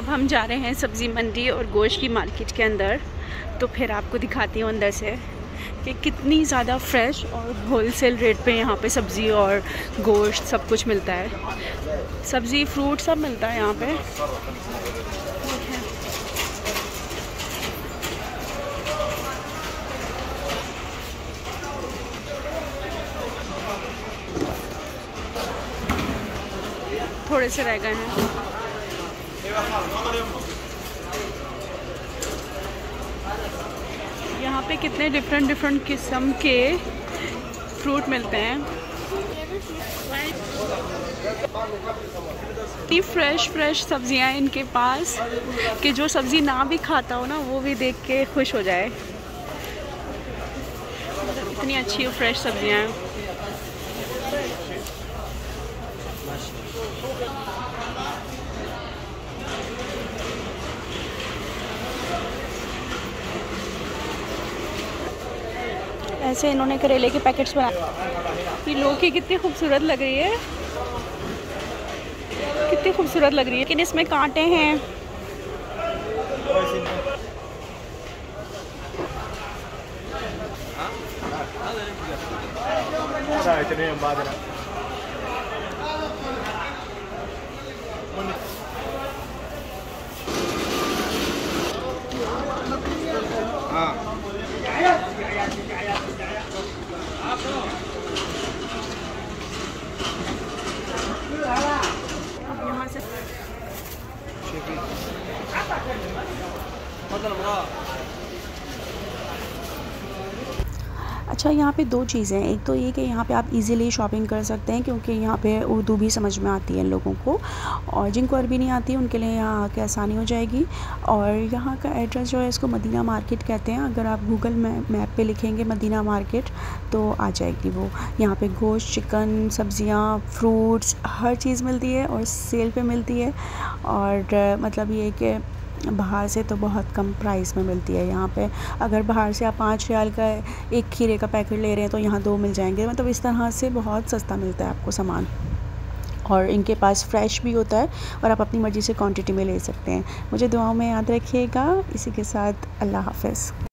हम जा रहे हैं सब्ज़ी मंडी और गोश्त की मार्केट के अंदर, तो फिर आपको दिखाती हूँ अंदर से कि कितनी ज़्यादा फ्रेश और होलसेल रेट पे यहाँ पे सब्ज़ी और गोश्त सब कुछ मिलता है। सब्ज़ी फ्रूट सब मिलता है यहाँ पे। थोड़े से रह गए हैं। यहाँ पे कितने डिफरेंट किस्म के फ्रूट मिलते हैं। इतनी फ्रेश सब्जियाँ इनके पास कि जो सब्ज़ी ना भी खाता हो ना वो भी देख के खुश हो जाए। इतनी अच्छी फ्रेश सब्जियाँ हैं। ऐसे इन्होंने करेले के पैकेट्स बनाए। ये लौकी कितनी खूबसूरत लग रही है, कितनी खूबसूरत लग रही है, लेकिन इसमें कांटे हैं। अच्छा, यहाँ पे दो चीज़ें हैं। एक तो ये कि यहाँ पे आप इजीली शॉपिंग कर सकते हैं क्योंकि यहाँ पे उर्दू भी समझ में आती है इन लोगों को, और जिनको अरबी नहीं आती उनके लिए यहाँ आके आसानी हो जाएगी। और यहाँ का एड्रेस जो है इसको मदीना मार्केट कहते हैं। अगर आप गूगल मैप पे लिखेंगे मदीना मार्केट तो आ जाएगी वो। यहाँ पे गोश्त, चिकन, सब्जियाँ, फ्रूट्स, हर चीज़ मिलती है और सेल पे मिलती है। और मतलब ये कि बाहर से तो बहुत कम प्राइस में मिलती है यहाँ पे। अगर बाहर से आप 5 रियाल का एक खीरे का पैकेट ले रहे हैं तो यहाँ 2 मिल जाएंगे। मतलब इस तरह से बहुत सस्ता मिलता है आपको सामान, और इनके पास फ्रेश भी होता है और आप अपनी मर्ज़ी से क्वांटिटी में ले सकते हैं। मुझे दुआओं में याद रखिएगा। इसी के साथ अल्लाह हाफ़िज़।